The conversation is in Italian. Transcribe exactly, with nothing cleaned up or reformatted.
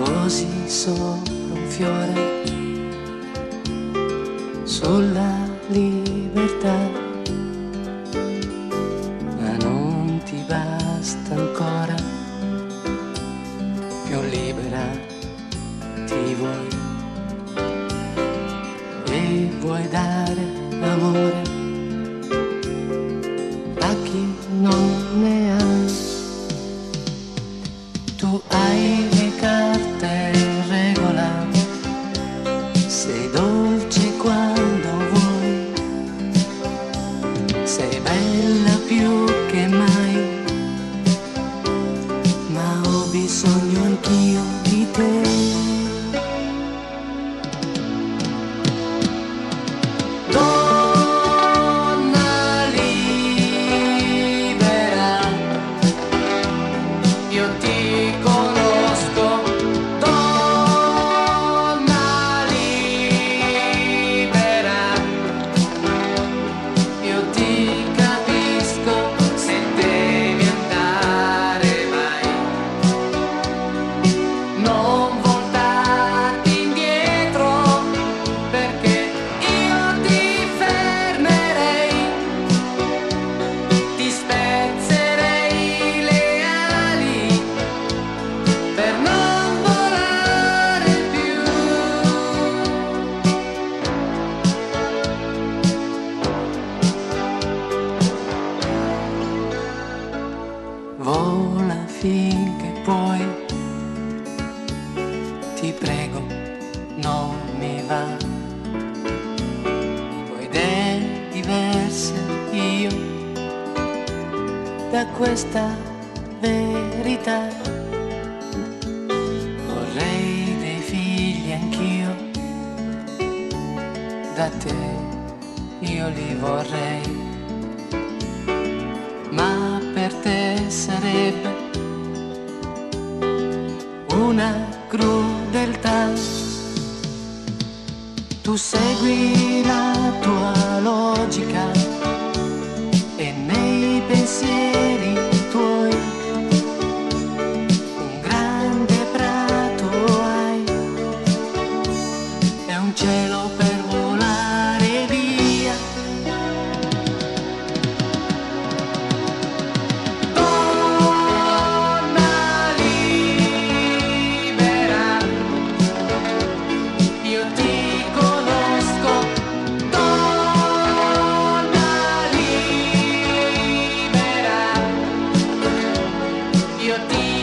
Posi sopra un fiore sulla libertà, ma non ti basta ancora, più libera ti vuoi e vuoi dare amore a chi non ne ha. Tu hai le carte in regola, sei dolce quando vuoi, sei bella più che mai, ma ho bisogno anch'io di te. Donna libera, io ti vola finché puoi, ti prego, non mi va. Ho idee diverse io da questa verità. Vorrei dei figli anch'io, da te io li vorrei, ma per te sarebbe una crudeltà. Tu segui la tua logica e nei pensieri tuoi un grande prato hai e un cielo per volare via. Your